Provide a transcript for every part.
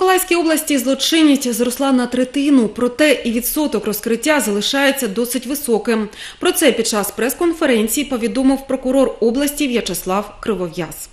Миколаївській області злочинність зросла на третину, проте і відсоток розкриття залишається досить високим. Про це під час прес-конференції повідомив прокурор області В'ячеслав Кривов'яз.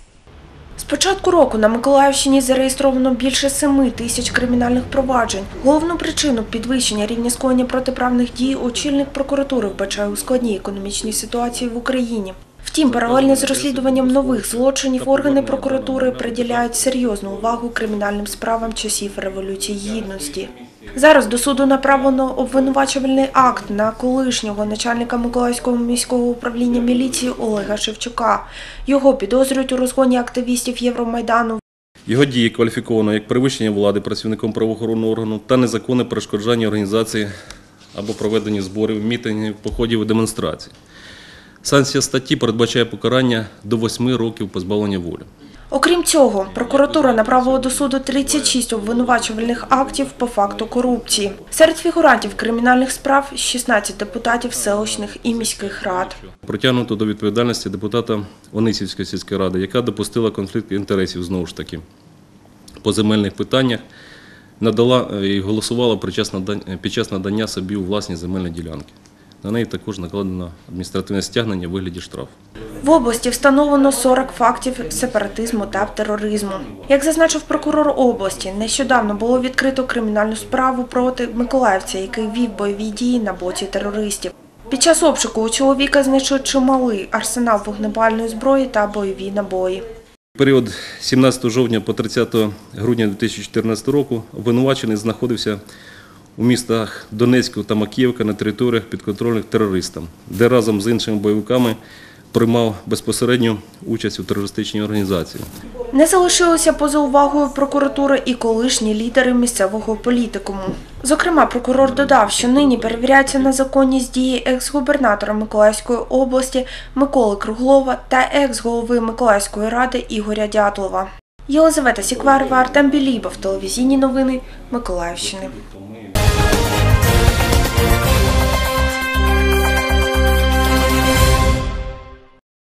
З початку року на Миколаївщині зареєстровано більше 7 тисяч кримінальних проваджень. Головну причину підвищення рівня скоєння протиправних дій очільник прокуратури вбачає у складній економічній ситуації в Україні. Втім, паралельно з розслідуванням нових злочинів органи прокуратури приділяють серйозну увагу кримінальним справам часів Революції Гідності. Зараз до суду направлено обвинувачувальний акт на колишнього начальника Миколаївського міського управління міліції Олега Шевчука. Його підозрюють у розгоні активістів Євромайдану. Його дії кваліфіковано як перевищення влади працівником правоохоронного органу та незаконне перешкоджання організації або проведення зборів, мітингів, походів і демонстрацій. Санкція статті передбачає покарання до 8 років позбавлення волі. Окрім цього, прокуратура направила до суду 36 обвинувачувальних актів по факту корупції. Серед фігурантів кримінальних справ – 16 депутатів селищних і міських рад. Притягнуто до відповідальності депутата Онисівської сільської ради, яка допустила конфлікт інтересів, знову ж таки, по земельних питаннях, надала і голосувала під час надання собі у власність земельної ділянки. На неї також накладено адміністративне стягнення у вигляді штрафу. В області встановлено 40 фактів сепаратизму та тероризму. Як зазначив прокурор області, нещодавно було відкрито кримінальну справу проти миколаївця, який вів бойові дії на боці терористів. Під час обшуку у чоловіка знайшли чималий арсенал вогнепальної зброї та бойові набої. В період 17 жовтня по 30 грудня 2014 року обвинувачений знаходився у містах Донецьку та Макіївка на територіях підконтрольних терористам, де разом з іншими бойовиками приймав безпосередню участь у терористичній організації. Не залишилися поза увагою прокуратури і колишні лідери місцевого політикуму. Зокрема, прокурор додав, що нині перевіряється на законність дії екс-губернатора Миколаївської області Миколи Круглова та екс-голови Миколаївської ради Ігоря Дятлова. Єлизавета Сікварова, Артем Білібов, телевізійні новини Миколаївщини.